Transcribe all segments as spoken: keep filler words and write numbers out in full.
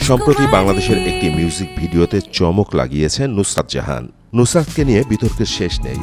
সম্প্রতি বাংলাদেশের একটি মিউজিক ভিডিওতে চমক লাগিয়েছেন নুসরাত জাহান। নুসরাতকে নিয়ে বিতর্কের শেষ নেই।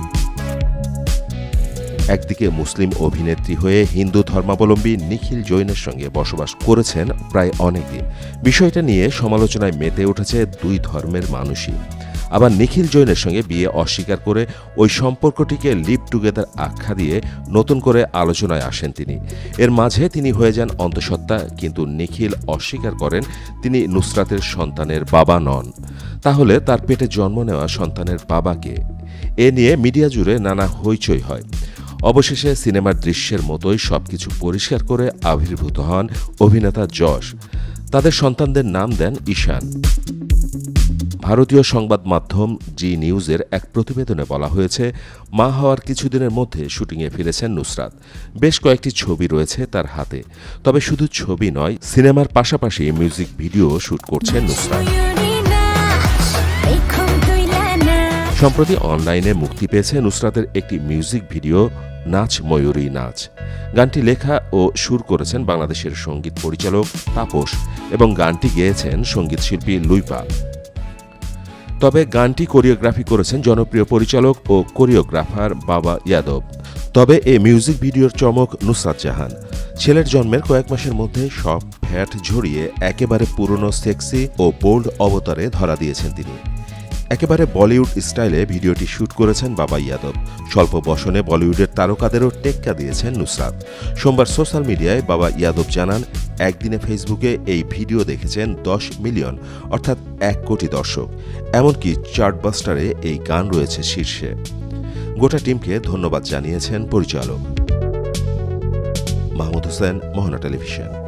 একদিকে মুসলিম অভিনেত্রী হয়ে হিন্দু ধর্মাবলম্বী নিখিল জৈনের সঙ্গে বসবাস করেছেন প্রায় অনেকদিন। বিষয়টা নিয়ে সমালোচনায় মেতে উঠেছে দুই ধর্মের মানুষই। আবার নিখিল জৈনের সঙ্গে বিয়ে অস্বীকার করে ওই সম্পর্কটিকে লিভ টুগেদার আখ্যা দিয়ে নতুন করে আলোচনায় আসেন তিনি। এর মাঝে তিনি হয়ে যান অন্তঃসত্ত্বা, কিন্তু নিখিল অস্বীকার করেন তিনি নুসরাতের সন্তানের বাবা নন। তাহলে তার পেটে জন্ম নেওয়া সন্তানের বাবাকে? এ নিয়ে মিডিয়া জুড়ে নানা হইচই হয়। অবশেষে সিনেমার দৃশ্যের মতোই সবকিছু পরিষ্কার করে আবির্ভূত হন অভিনেতা যশ। তাদের সন্তানদের নাম দেন ঈশান। ভারতীয় সংবাদ মাধ্যম জি নিউজের এক প্রতিবেদনে বলা হয়েছে, মা হওয়ার কিছুদিনের মধ্যে শুটিংয়ে ফিরেছেন নুসরাত। বেশ কয়েকটি ছবি রয়েছে তার হাতে। তবে শুধু ছবি নয়, সিনেমার পাশাপাশি মিউজিক ভিডিও শুট করছেন নুসরাত। সম্প্রতি অনলাইনে মুক্তি পেয়েছে নুসরাতের একটি মিউজিক ভিডিও, নাচ ময়ূরী নাচ। গানটি লেখা ও সুর করেছেন বাংলাদেশের সঙ্গীত পরিচালক তাপস এবং গানটি গেয়েছেন সঙ্গীতশিল্পী লুইপা। তবে গানটি কোরিওগ্রাফি করেছেন জনপ্রিয় পরিচালক ও কোরিওগ্রাফার বাবা ইয়াদব। তবে এই মিউজিক ভিডিওর চমক নুসরাত জাহান। ছেলের জন্মের কয়েক মাসের মধ্যে সব ফ্যাট ঝরিয়ে একেবারে পুরনো সেক্সি ও বোল্ড অবতারে ধরা দিয়েছেন তিনি। একেবারে বলিউড স্টাইলে ভিডিওটি শুট করেছেন বাবা ইয়াদব। স্বল্প বসনে বলিউডের তারকাদেরও টেক্কা দিয়েছেন নুসরাত। সোমবার সোশ্যাল মিডিয়ায় বাবা ইয়াদব জানান, একদিনে ফেসবুকে এই ভিডিও দেখেছেন দশ মিলিয়ন, অর্থাৎ এক কোটি দর্শক। এমনকি চার্টবাস্টারে এই গান রয়েছে শীর্ষে। গোটা টিমকে ধন্যবাদ জানিয়েছেন পরিচালক। মাহমুদ হোসেন, মোহনা টেলিভিশন।